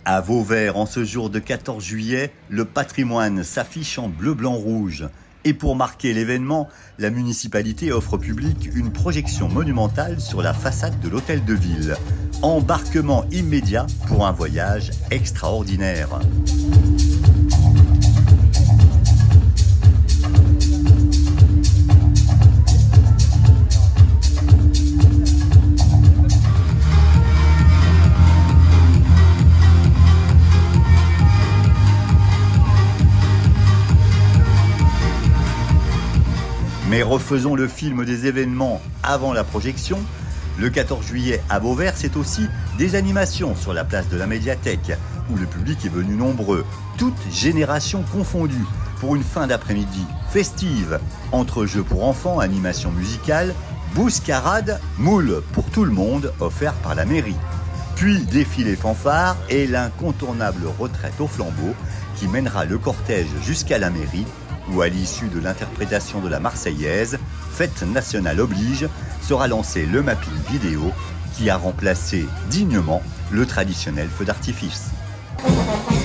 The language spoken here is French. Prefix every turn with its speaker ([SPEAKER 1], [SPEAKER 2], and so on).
[SPEAKER 1] À Vauvert, en ce jour de 14 juillet, le patrimoine s'affiche en bleu, blanc, rouge. Et pour marquer l'événement, la municipalité offre au public une projection monumentale sur la façade de l'hôtel de ville. Embarquement immédiat pour un voyage extraordinaire. Mais refaisons le film des événements avant la projection. Le 14 juillet à Vauvert, c'est aussi des animations sur la place de la médiathèque, où le public est venu nombreux, toutes générations confondues, pour une fin d'après-midi festive, entre jeux pour enfants, animation musicale, bouscarade, moule pour tout le monde, offert par la mairie. Puis défilé fanfare et l'incontournable retraite au flambeau, qui mènera le cortège jusqu'à la mairie, où à l'issue de l'interprétation de la Marseillaise, fête nationale oblige, sera lancé le mapping vidéo qui a remplacé dignement le traditionnel feu d'artifice.